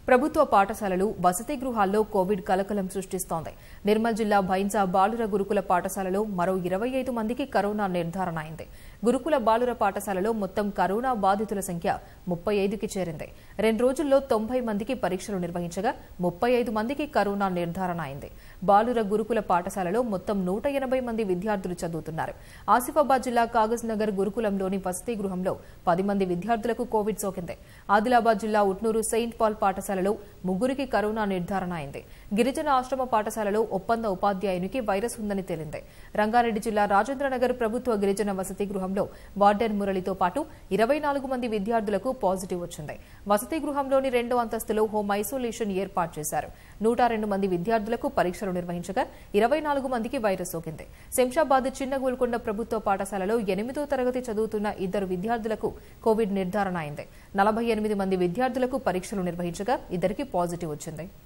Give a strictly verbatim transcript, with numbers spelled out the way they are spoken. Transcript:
ప్రభుత్వ పాఠశాలలు వసతి గృహాల్లో కోవిడ్ కలకలం సృష్టిస్తోంది. నిర్మల్ జిల్లా భైంసా బాలుర గురుకుల పాఠశాలలో మరో ఇరవై ఐదు మందికి కరోనా నిర్ధారణ అయింది. గురుకుల బాలుర పాఠశాలలో మొత్తం కరోనా బాధితుల సంఖ్య ముప్పై ఐదుకి చేరింది. రెండు రోజుల్లో తొంభై మందికి పరీక్షలు నిర్వహించగా ముప్పై ఐదు మందికి కరోనా నిర్ధారణ అయింది. బాలుర గురుకుల పాఠశాలలో మొత్తం నూట ఎనభై మంది విద్యార్థులు చదువుతున్నారు. ఆసిఫాబాద్ జిల్లా కాగజ్ నగర్ గురుకులంలోని వసతి గృహంలో పది మంది విద్యార్థులకు కోవిడ్ సోకింది. ఆదిలాబాద్ జిల్లా ఉట్నూరు సెయింట్ పాల్ పాఠశాలలో ముగ్గురికి కరోనా నిర్ధారణ అయింది. గిరిజన ఆశ్రమ పాఠశాలలో ఒప్పంద ఉపాధ్యాయునికి వైరస్ ఉందని తేలింది. రంగారెడ్డి జిల్లా రాజేంద్రనగర్ ప్రభుత్వ గిరిజన వసతి గృహంలో వార్డెన్ మురళితో పాటు ఇరవై నాలుగు మంది విద్యార్థులకు పాజిటివ్ వచ్చింది. వసతి గృహంలోని రెండో అంతస్తులో హోం ఐసోలేషన్ ఏర్పాటు చేశారు. నూట రెండు మంది విద్యార్థులకు పరీక్షలు నిర్వహించగా ఇరవై నాలుగు మందికి వైరస్ సోకింది. శంషాబాద్ చిన్న గోల్కొండ ప్రభుత్వ పాఠశాలలో ఎనిమిదో తరగతి చదువుతున్న ఇద్దరు విద్యార్థులకు కోవిడ్ నిర్ధారణ అయింది. నలభై ఎనిమిది మంది విద్యార్థులకు పరీక్షలు నిర్వహించగా ఇద్దరికి పాజిటివ్ వచ్చింది.